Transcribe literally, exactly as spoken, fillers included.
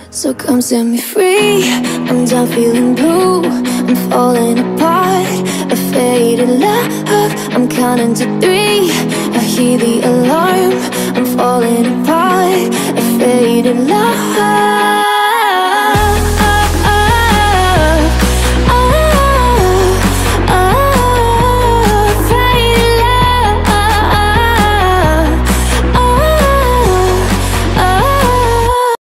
So come set me free. I'm done feeling blue, I'm falling apart. A faded love, I'm counting to three. I hear the alarm, I'm falling apart. A faded love.